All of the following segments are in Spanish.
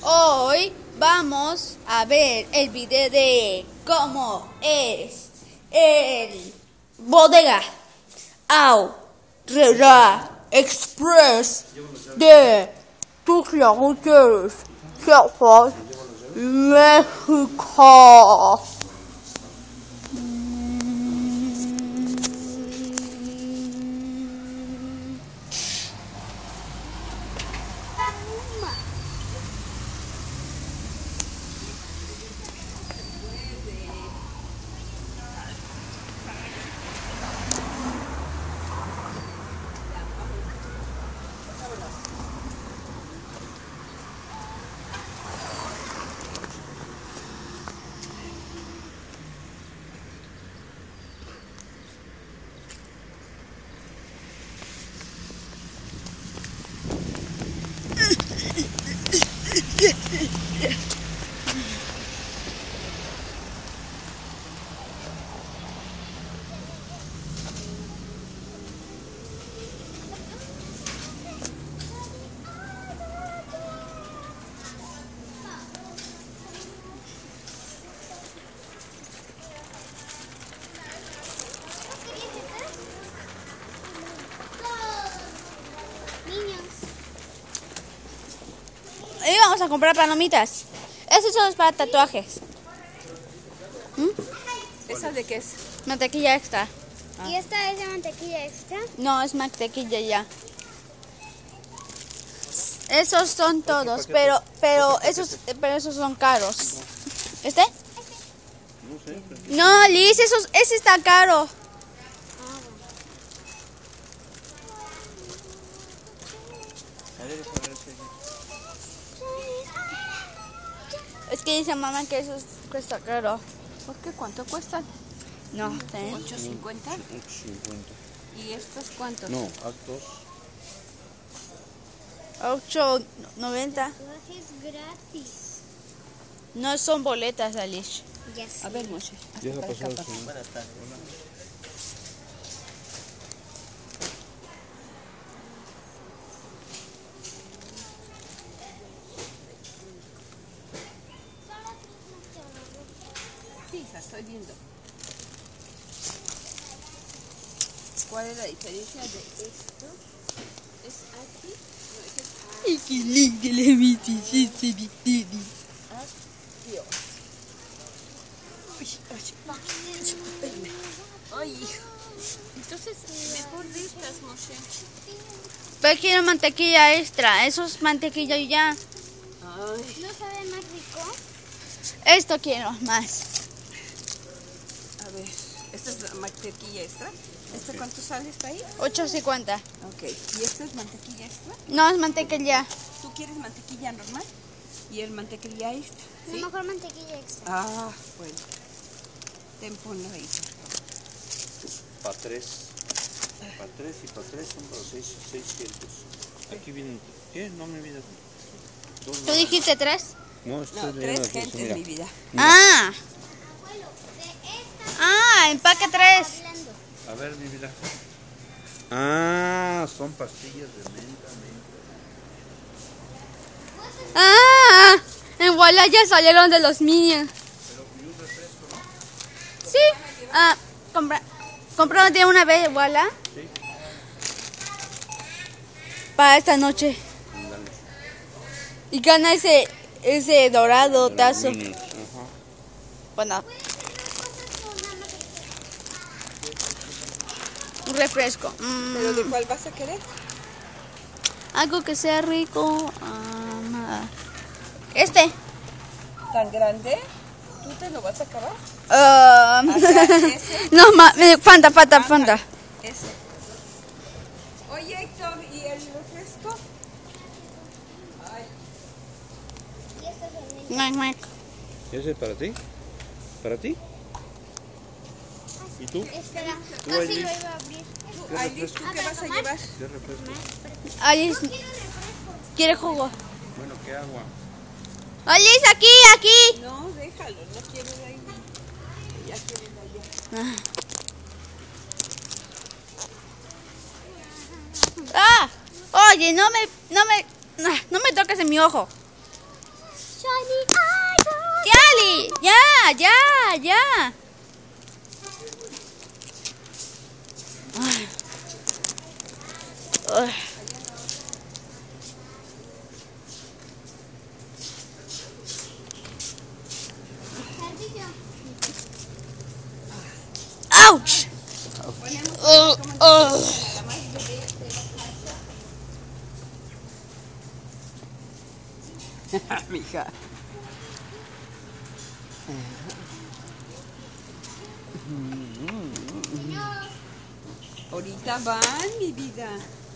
Hoy vamos a ver el video de cómo es el Bodega Aurrera Express de Tuxtla Chiapas, México. Y vamos a comprar palomitas. Estos son los para tatuajes. ¿Esa de qué es? Mantequilla extra. ¿Y esta es de mantequilla extra? No, es mantequilla ya. Esos son todos, pero esos son caros. ¿Este? No sé. No, Liz, ese está caro. A ver, Es que dice mamá que eso cuesta caro. ¿Por qué? ¿Cuánto cuestan? No, ¿sí? ¿8.50? 8.50. ¿Y estos cuántos? No, actos. 8.90. Tatuajes gratis. No son boletas, Alice. Ya sé. A ver, Moshe. Deja pasar el señor. Sí, hija, estoy viendo. ¿Cuál es la diferencia de esto? ¿Es aquí? No, ese es aquí. Y qué lindo le metí ese bikini. Ay, hijo. Entonces, mejor de estas, Moshe. Pero quiero mantequilla extra. Eso es mantequilla y ya. Ay, ¿No sabe más rico? Esto quiero más. a ver. ¿Esta es la mantequilla extra? ¿Esta cuánto sale? ¿Está ahí? 8.50. Ok. ¿Y esta es mantequilla extra? No, es mantequilla. ¿Tú quieres mantequilla normal? ¿Y el mantequilla extra? No, mejor mantequilla extra. Ah, bueno. Ten, ponlo ahí. Para 3. Para 3 y para 3 son para 600. Aquí vienen. ¿Qué? No me olvides. ¿Tú dijiste 3? No, estoy No, leyendo 3 aquí, gentes, mira. mi vida. Ah. Ah, empaque 3. A ver, mi vida. Ah, son pastillas de menta. Ah. En Walla ya salieron de los Minions. Sí. Ah, compraron de una vez Walla. Sí. Para esta noche. Ándale. Y gana ese dorado tazo. Minis, ajá. Bueno. Un refresco. ¿Pero de cuál vas a querer? Algo que sea rico. Nada. Este. ¿Tan grande? ¿Tú te lo vas a acabar? Ese. No, Fanta. Ese. Oye, Héctor, ¿y el refresco? Ay, ¿Ese es para ti? ¿Para ti? ¿Y tú? Espera, Tú, casi Aileen. lo iba a abrir. tú, Aileen, ¿tú qué vas a llevar? ¿Qué refresco? Alice quiere jugo. Bueno, ¿qué agua? Alice, aquí. No, déjalo, no quiero de ahí. Ya quiero de allá. Ah, oye, no me toques en mi ojo. shiny iron. ¡Yali! ¡Ya! Ay. Ay. ¡Auch! Mija. Ahorita van, mi vida.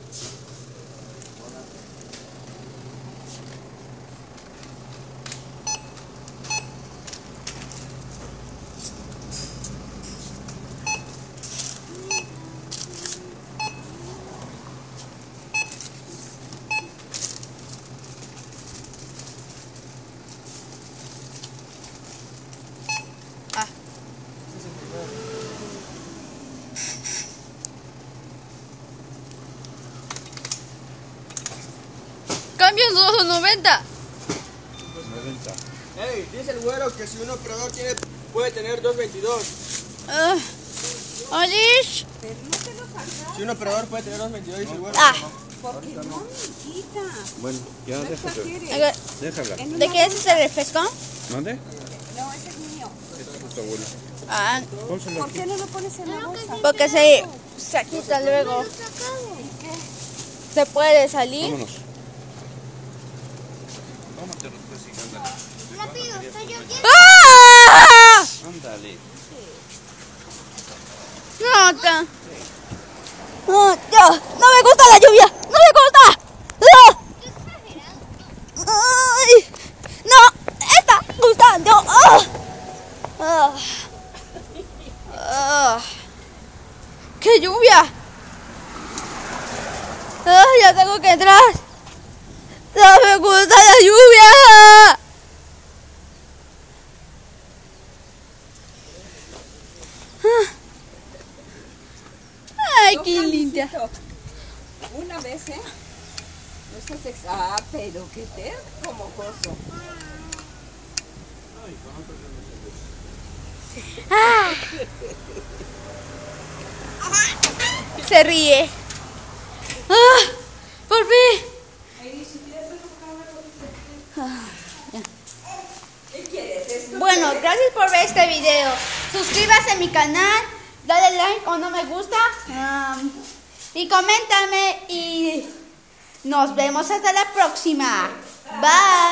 Cambian 290. 90. Hey, dice el güero que si un operador puede tener 222. Olish. Si un operador puede tener 222, dice el güero. Ah. ¿Por qué no, mijita? Bueno, ya No déjala. exageres. Déjala. ¿De qué es ese refresco? ¿Dónde? No, ese es mío. Este es tu abuelo. Ah, Pónselo ¿Por aquí. qué no lo pones en la bolsa? porque se quita luego. Se puede salir. Vámonos. Tómate refresco y ándale. Rápido, estoy yo aquí. ¡Ah! Ándale. No me gusta la lluvia. No me gusta. Ay, no, está gustando. ¡Qué lluvia! Ya tengo que entrar. No me gusta la lluvia. Ay, qué linda. Una vez, ¿eh? No sé pero que te como coso. Se ríe. Por fin. Bueno, gracias por ver este video. Suscríbase a mi canal, dale like o no me gusta. Y coméntame y nos vemos hasta la próxima. Bye.